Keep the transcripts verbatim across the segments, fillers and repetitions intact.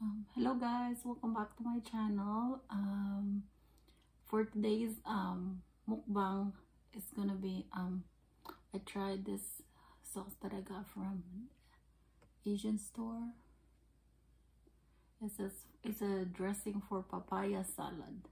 Um, hello guys, welcome back to my channel. Um, for today's um, mukbang, it's gonna be um, I tried this sauce that I got from Asian store. It says it's a dressing for papaya salad.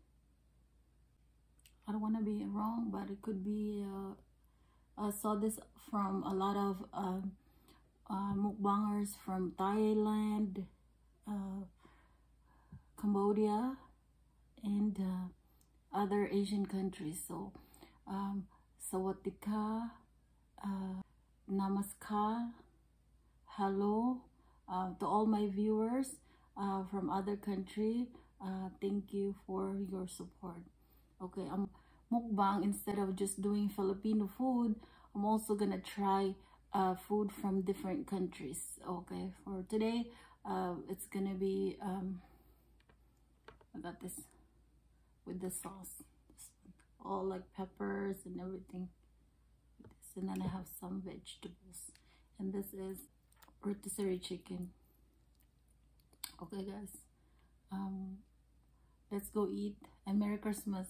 I don't want to be wrong, but it could be. Uh, I saw this from a lot of uh, uh, mukbangers from Thailand, uh, Cambodia, and uh, other Asian countries. So, um, Sawatika, uh, Namaskar, hello uh, to all my viewers uh, from other country. Uh, thank you for your support. Okay, I'm mukbang. Instead of just doing Filipino food, I'm also gonna try uh, food from different countries. Okay, for today, uh, it's gonna be um, I got this with the sauce, all like peppers and everything. This, and then I have some vegetables, and this is rotisserie chicken. Okay, guys, um, let's go eat, and Merry Christmas.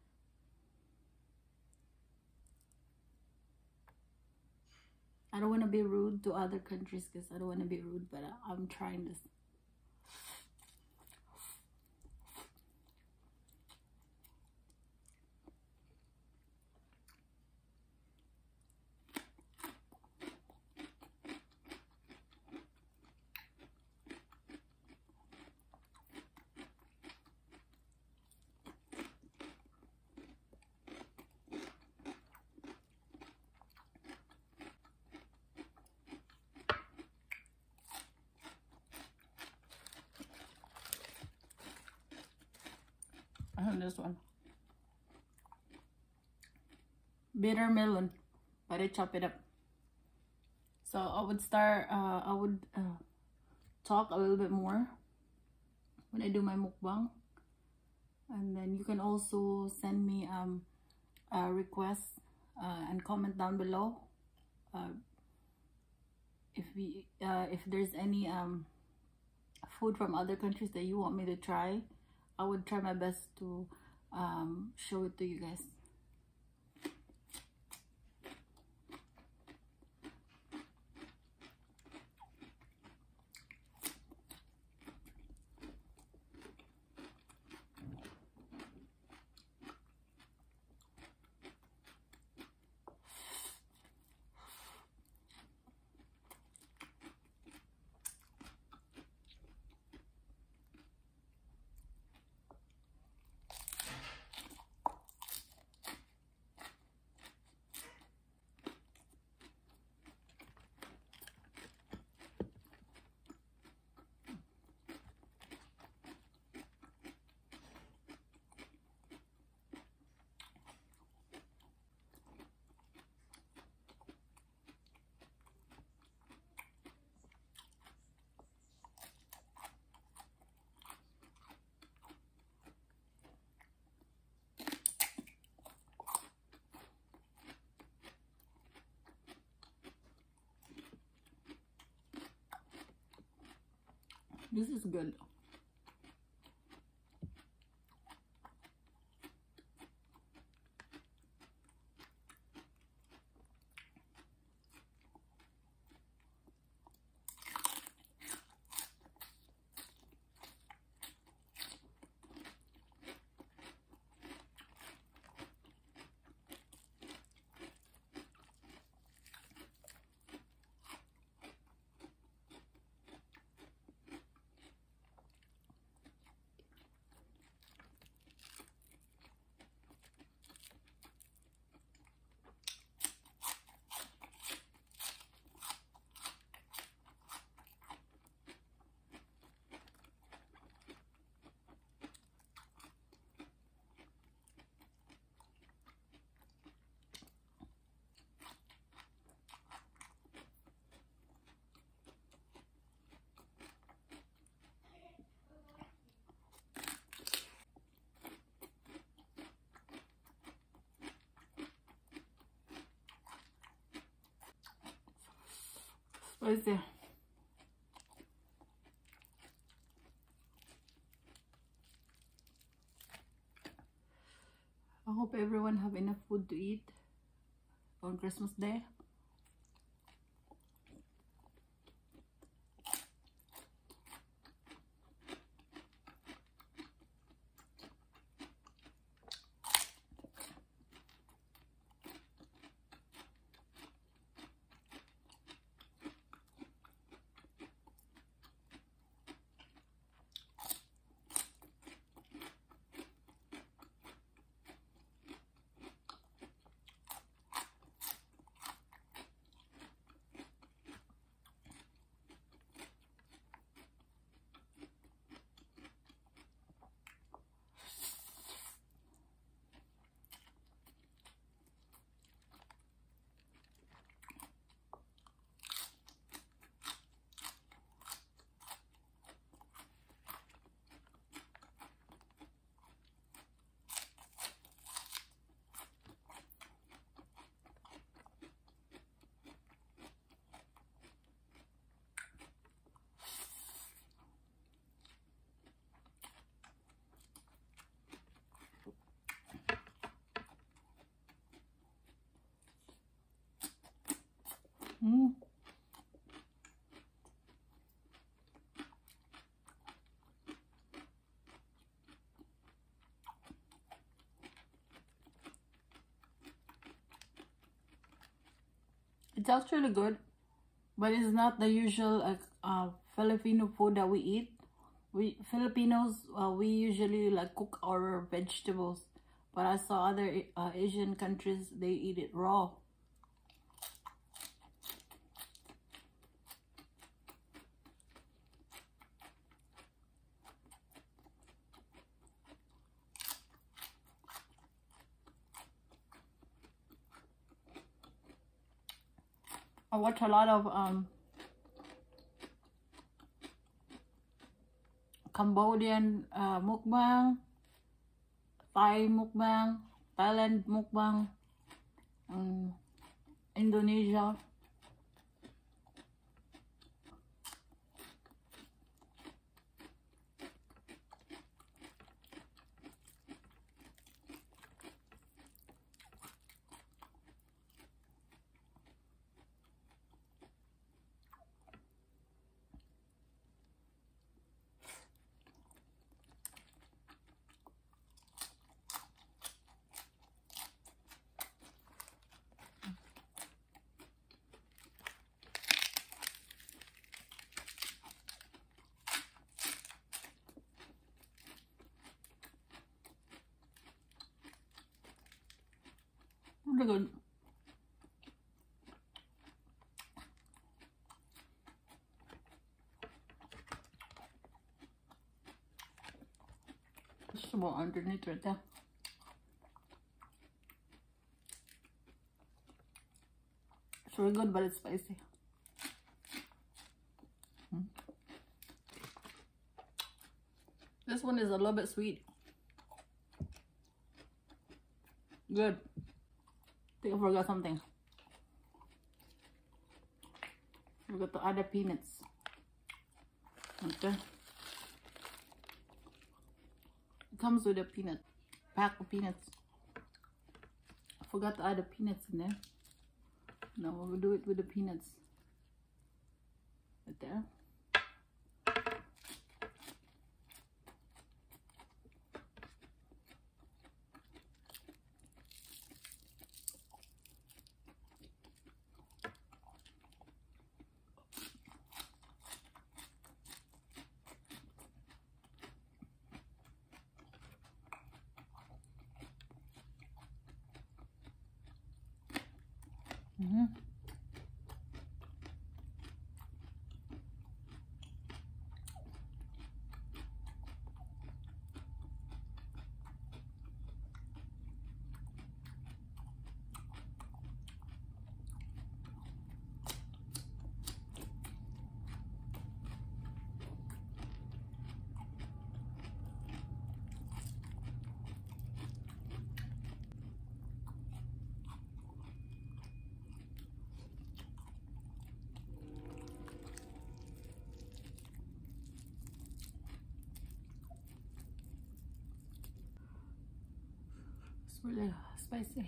I don't want to be rude to other countries because I don't want to be rude, but I, I'm trying this. I have this one. Bitter melon, but I chop it up. So I would start, uh, I would uh, talk a little bit more when I do my mukbang. And then you can also send me um, a request uh, and comment down below uh, if we uh, if there's any um, food from other countries that you want me to try. I would try my best to um, show it to you guys. This is good. Spicy. Hope everyone have enough food to eat on Christmas Day. Mm. It's actually good, but it's not the usual uh, uh, Filipino food that we eat. We Filipinos, uh, we usually like cook our vegetables, but I saw other uh, Asian countries, they eat it raw. I watch a lot of um, Cambodian uh, mukbang, Thai mukbang, Thailand mukbang, um, Indonesia. Really good. Vegetable underneath right there. It's really good, but it's spicy. Mm. This one is a little bit sweet. Good. I think I forgot something. Forgot to add the peanuts. Okay. It comes with a peanut pack of peanuts. I forgot to add the peanuts in there. Now we'll do it with the peanuts. Right there. Mm-hmm. really spicy.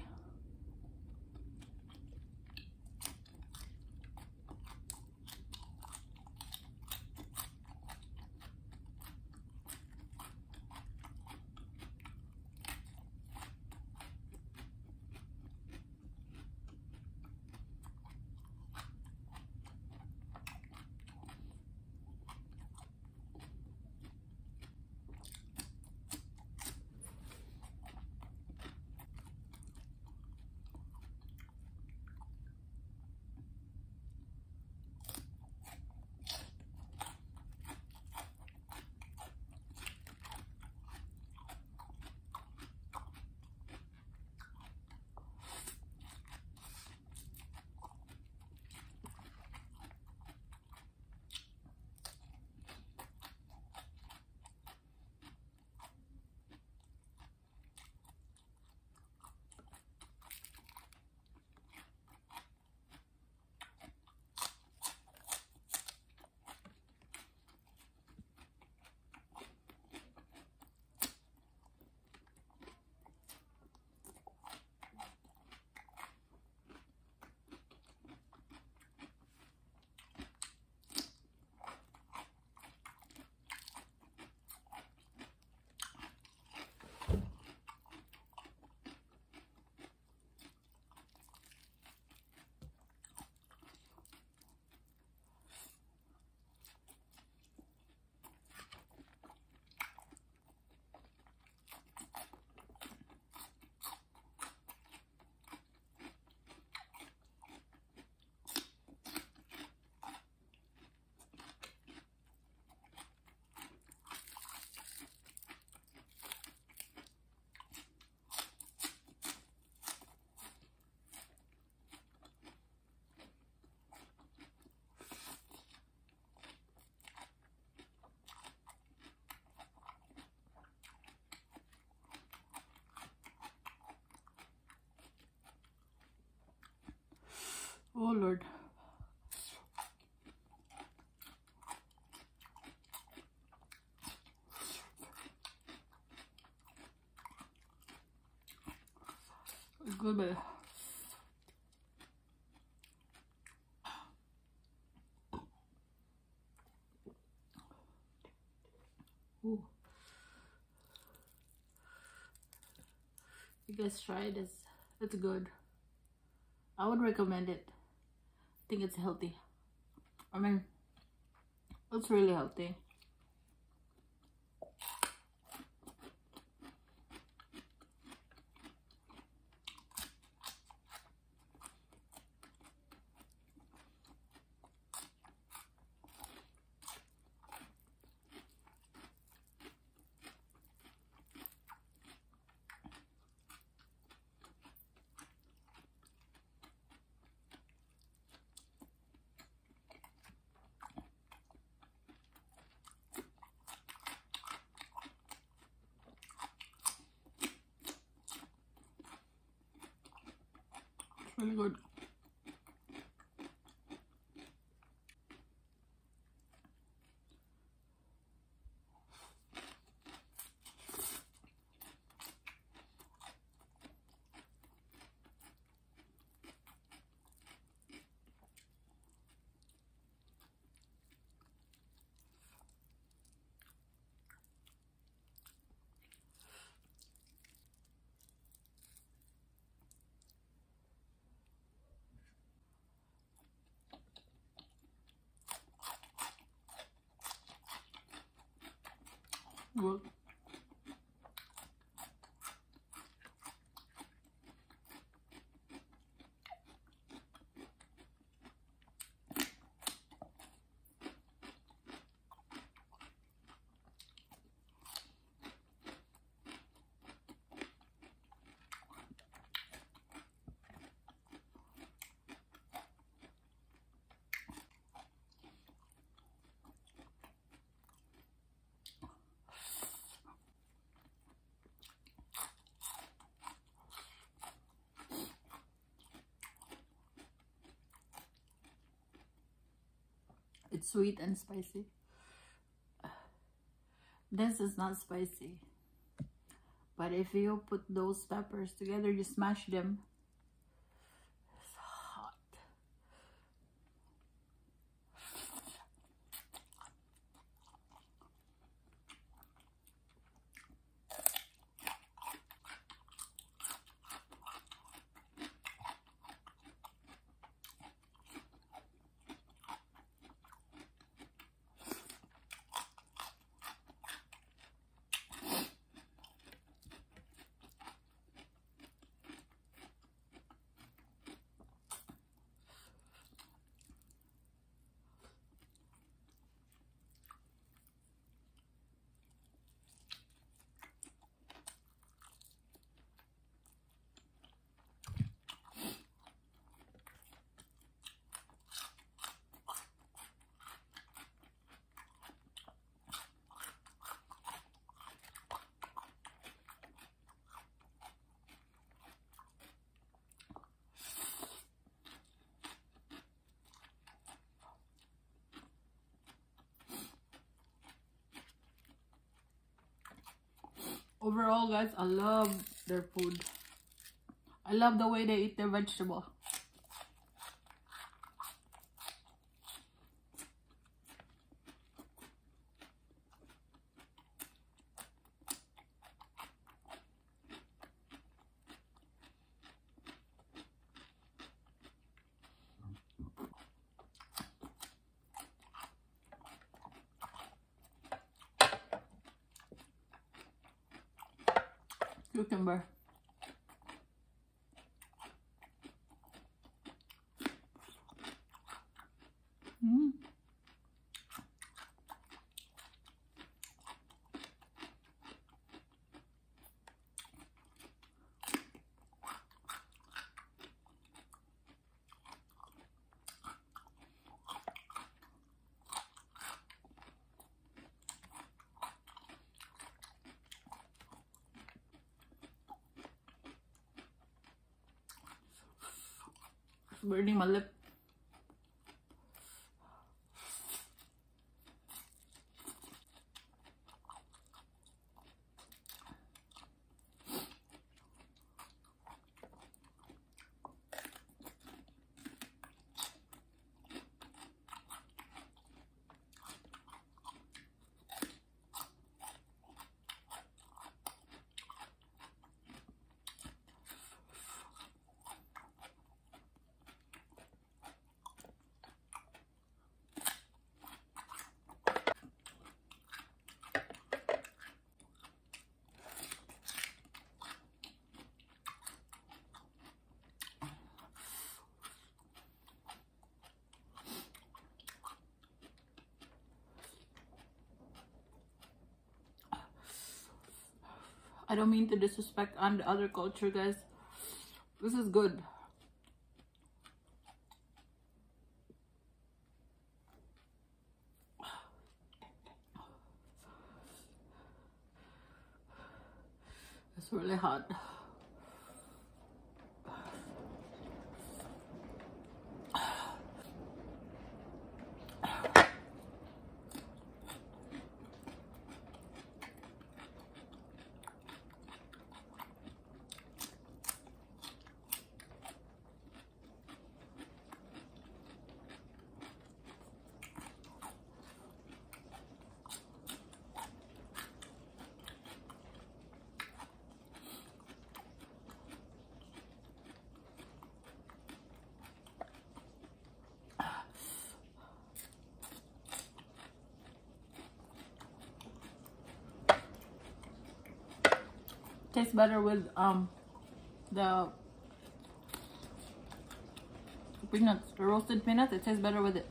Oh Lord. Good bit. Ooh. You guys try this. It's good. I would recommend it. I think it's healthy. I mean, it's really healthy. Really good. Good. It's sweet and spicy. This is not spicy. But if you put those peppers together, you smash them. It's hot. Overall, guys, I love their food. I love the way they eat their vegetable. Cucumber. Mm. It's burning my lip. I don't mean to disrespect on the other culture, guys. This is good. It's really hot. Tastes better with um the peanuts, the roasted peanuts. It tastes better with it.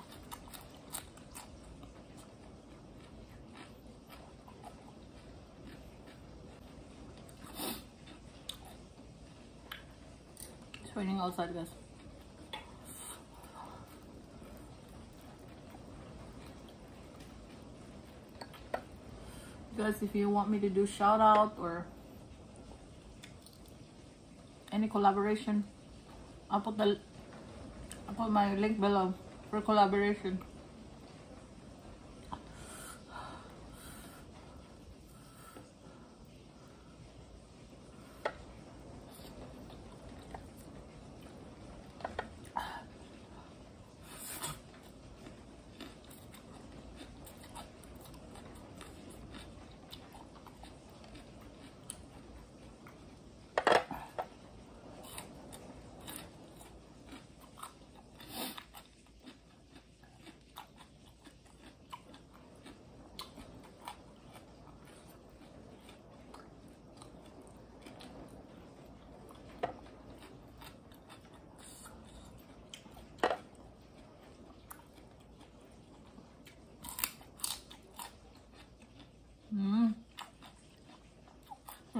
It's raining outside, guys. Guys, if you want me to do shout out or any collaboration, I'll put the I'll put my link below for collaboration.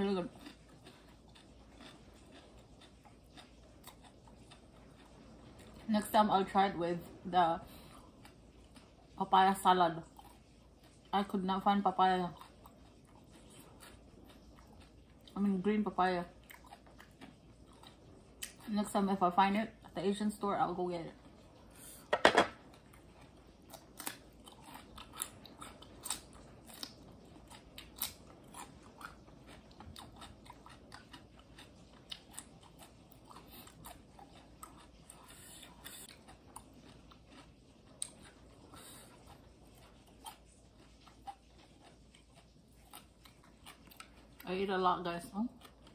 Really good. Next time I'll try it with the papaya salad. I could not find papaya. I mean green papaya. Next time if I find it at the Asian store, I'll go get it. I eat a lot, guys. Huh?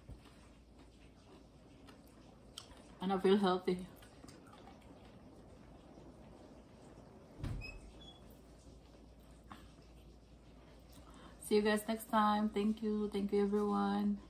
And I feel healthy. See you guys next time. Thank you. Thank you, everyone.